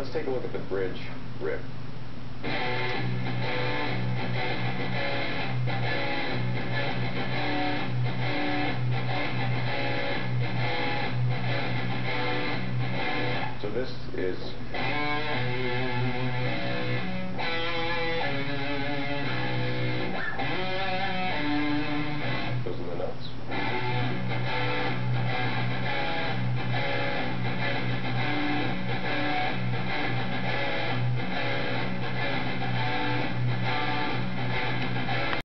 Let's take a look at the bridge riff. So this is